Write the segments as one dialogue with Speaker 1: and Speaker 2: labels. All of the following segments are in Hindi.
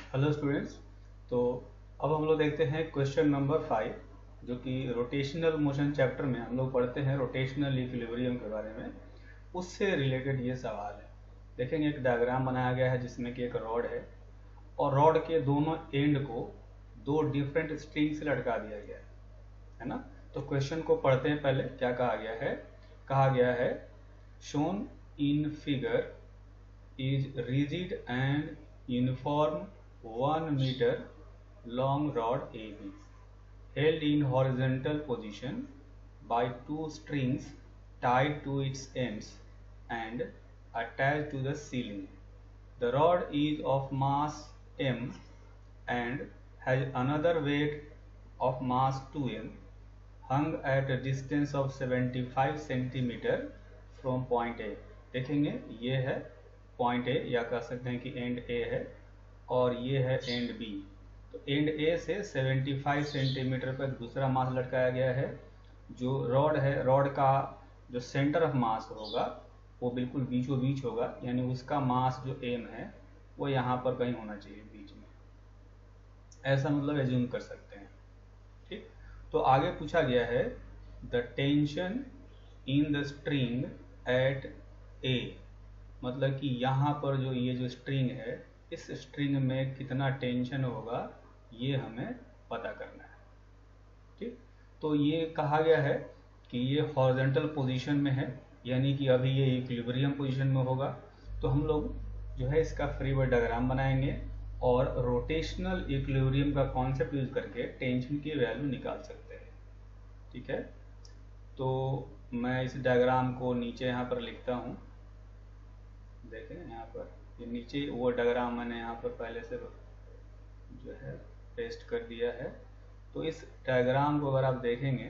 Speaker 1: Hello students. तो अब हम लोग देखते हैं क्वेश्चन नंबर 5, जो कि रोटेशनल मोशन चैप्टर में हम लोग पढ़ते हैं रोटेशनल इक्विलिब्रियम के बारे में। उससे रिलेटेड ये सवाल है। देखेंगे एक डायग्राम बनाया गया है जिसमें कि एक रॉड है और रॉड के दोनों एंड को दो डिफरेंट स्ट्रिंग से लटका दिया गया है ना। तो क्वेश्चन को पढ़ते हैं। पहले क्या कहा गया है? कहा गया है shown in figure is rigid and uniform 1 meter long rod AB held in horizontal position by two strings tied to its ends and attached to the ceiling. The rod is of mass m and has another weight of mass 2m hung at a distance of 75 centimeter from point A। देखेंगे ये है पॉइंट ए, या कह सकते हैं कि एंड ए है और ये है एंड बी। तो एंड ए से 75 सेंटीमीटर पर दूसरा मास लटकाया गया है। जो रॉड है, रॉड का जो सेंटर ऑफ मास होगा वो बिल्कुल बीचों बीच होगा, यानी उसका मास जो एम है वो यहाँ पर कहीं होना चाहिए बीच में। ऐसा मतलब एज्यूम कर सकते हैं। ठीक, तो आगे पूछा गया है the tension in the string at A, मतलब कि यहाँ पर जो ये जो स्ट्रिंग है, इस स्ट्रिंग में कितना टेंशन होगा ये हमें पता करना है। ठीक, तो ये कहा गया है कि ये हॉरिजॉन्टल पोजीशन में है, यानी कि अभी ये इक्विलिब्रियम पोजीशन में होगा। तो हम लोग जो है इसका फ्री बॉडी डायग्राम बनाएंगे और रोटेशनल इक्विलिब्रियम का कॉन्सेप्ट यूज करके टेंशन की वैल्यू निकाल सकते हैं। ठीक है, तो मैं इस डायग्राम को नीचे यहाँ पर लिखता हूँ। देखें यहाँ पर ये नीचे वो डायग्राम मैंने यहाँ पर पहले से जो है पेस्ट कर दिया है। तो इस डायग्राम को अगर आप देखेंगे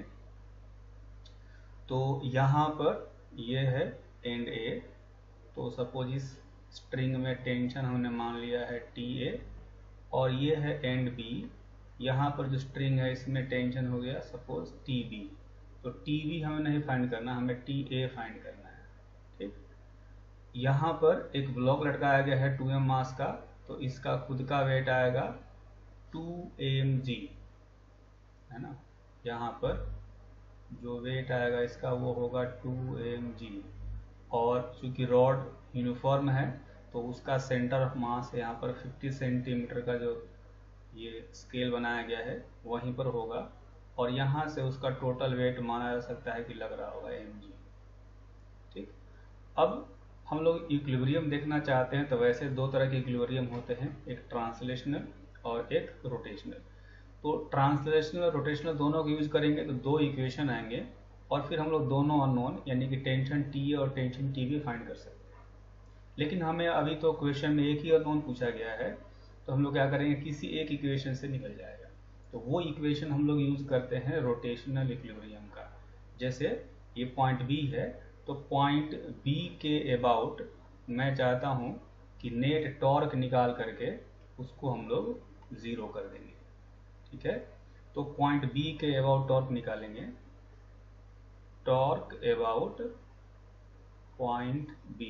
Speaker 1: तो यहाँ पर ये है एंड ए। तो सपोज इस स्ट्रिंग में टेंशन हमने मान लिया है टी ए, और ये है एंड बी। यहाँ पर जो स्ट्रिंग है इसमें टेंशन हो गया सपोज टी बी। तो टी बी हमें नहीं फाइंड करना, हमें टी ए फाइंड करना है। ठीक, यहाँ पर एक ब्लॉक लटकाया गया है 2m मास का, तो इसका खुद का वेट आएगा 2mg, है ना। यहाँ पर जो वेट आएगा इसका वो होगा 2mg, और चूंकि रॉड यूनिफॉर्म है तो उसका सेंटर ऑफ मास यहाँ पर 50 सेंटीमीटर का जो ये स्केल बनाया गया है वहीं पर होगा, और यहाँ से उसका टोटल वेट माना जा सकता है कि लग रहा होगा mg। ठीक, अब हम लोग इक्विलिब्रियम देखना चाहते हैं तो वैसे दो तरह के इक्विलिब्रियम होते हैं, एक ट्रांसलेशनल और एक रोटेशनल। तो ट्रांसलेशनल और रोटेशनल दोनों को यूज करेंगे तो दो इक्वेशन आएंगे, और फिर हम लोग दोनों अननोन यानी कि टेंशन टी और टेंशन टी भी फाइंड कर सकते हैं। लेकिन हमें अभी तो क्वेश्चन में एक ही अननोन पूछा गया है, तो हम लोग क्या करेंगे, किसी एक इक्वेशन से निकल जाएगा। तो वो इक्वेशन हम लोग यूज करते हैं रोटेशनल इक्विलिब्रियम का। जैसे ये पॉइंट बी है, तो पॉइंट बी के अबाउट मैं चाहता हूं कि नेट टॉर्क निकाल करके उसको हम लोग जीरो कर देंगे। ठीक है, तो पॉइंट बी के अबाउट टॉर्क निकालेंगे, टॉर्क अबाउट पॉइंट बी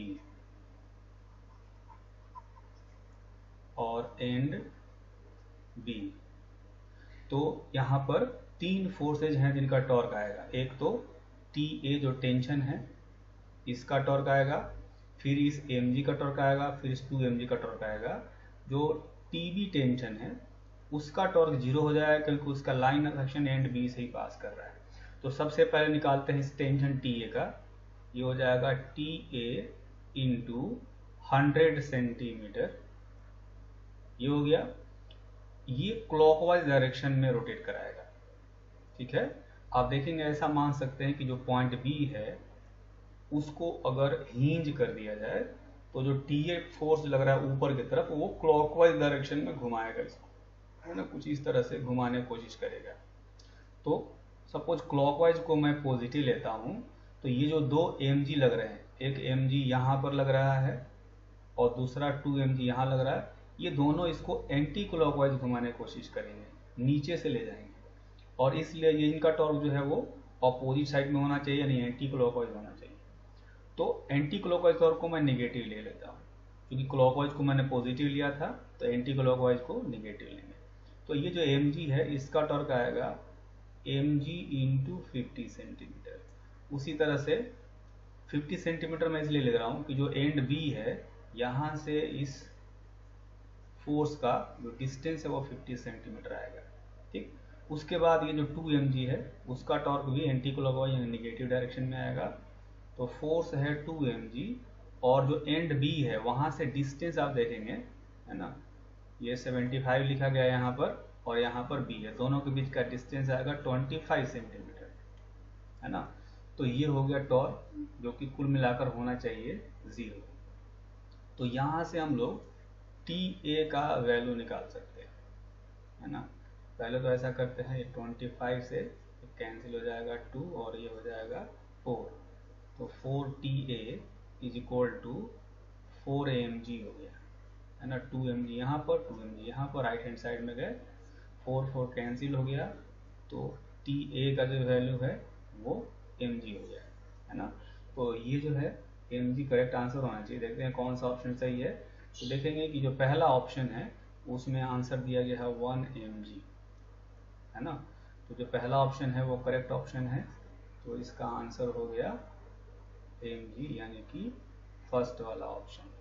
Speaker 1: और एंड बी। तो यहाँ पर तीन फोर्सेज हैं जिनका टॉर्क आएगा। एक तो टी ए जो टेंशन है इसका टॉर्क आएगा, फिर इस mg का टॉर्क आएगा, फिर इस 2mg का टॉर्क आएगा। जो tb टेंशन है उसका टॉर्क जीरो हो जाएगा क्योंकि उसका line of action end B से ही पास कर रहा है। तो सबसे पहले निकालते हैं इस टेंशन टी ए का। ये हो जाएगा टी ए इंटू 100 सेंटीमीटर, ये हो गया। ये क्लॉकवाइज डायरेक्शन में रोटेट कराएगा। ठीक है, आप देखेंगे ऐसा मान सकते हैं कि जो पॉइंट बी है उसको अगर हिंज कर दिया जाए तो जो टी ए फोर्स लग रहा है ऊपर की तरफ वो क्लॉकवाइज डायरेक्शन में घुमाएगा इसको, है ना, कुछ इस तरह से घुमाने की कोशिश करेगा। तो सपोज क्लॉकवाइज को मैं पॉजिटिव लेता हूं, तो ये जो दो mg लग रहे हैं, एक mg यहाँ पर लग रहा है और दूसरा 2mg यहाँ लग रहा है, ये दोनों इसको एंटी क्लॉकवाइज घुमाने की कोशिश करेंगे, नीचे से ले जाएंगे, और इसलिए ये इनका टॉर्क जो है वो अपोजिट साइड में होना चाहिए, यानी एंटी क्लॉकवाइज होना चाहिए। तो एंटी क्लॉकवाइज टॉर्क को मैं नेगेटिव ले लेता हूँ। क्योंकि क्लॉकवाइज को मैंने पॉजिटिव लिया था तो एंटी क्लॉकवाइज को निगेटिव लेंगे। तो ये जो mg है इसका टॉर्क आएगा mg इंटू 50 सेंटीमीटर। उसी तरह से 50 सेंटीमीटर मैं इसलिए लिख रहा हूँ कि जो एंड बी है यहाँ से इस फोर्स का जो डिस्टेंस है वो 50 सेंटीमीटर आएगा। ठीक, उसके बाद ये जो 2mg है उसका टॉर्क भी एंटी क्लॉकवाइज यानी निगेटिव डायरेक्शन में आएगा। तो फोर्स है 2mg और जो एंड बी है वहां से डिस्टेंस आप देखेंगे, है ना, ये 75 लिखा गया है यहाँ पर और यहाँ पर बी है, दोनों के बीच का डिस्टेंस आएगा 25 सेंटीमीटर, है ना। तो ये हो गया टॉर्क जो कि कुल मिलाकर होना चाहिए 0। तो यहाँ से हम लोग टी ए का वैल्यू निकाल सकते हैं, है ना। पहले तो ऐसा करते हैं, ये 25 से कैंसिल हो जाएगा 2 और ये हो जाएगा 4, तो 4TA is equal to 4mg हो गया, है ना। 2mg यहाँ पर, 2mg यहाँ पर, राइट हैंड साइड में गए, 4 कैंसिल हो गया, तो TA का जो वैल्यू है वो mg हो गया, है ना। तो ये जो है mg करेक्ट आंसर होना चाहिए। देखते हैं कौन सा ऑप्शन सही है। तो देखेंगे कि जो पहला ऑप्शन है उसमें आंसर दिया गया है 1mg, है ना। तो जो पहला ऑप्शन है वो करेक्ट ऑप्शन है, तो इसका आंसर हो गया mg यानी कि फर्स्ट वाला ऑप्शन।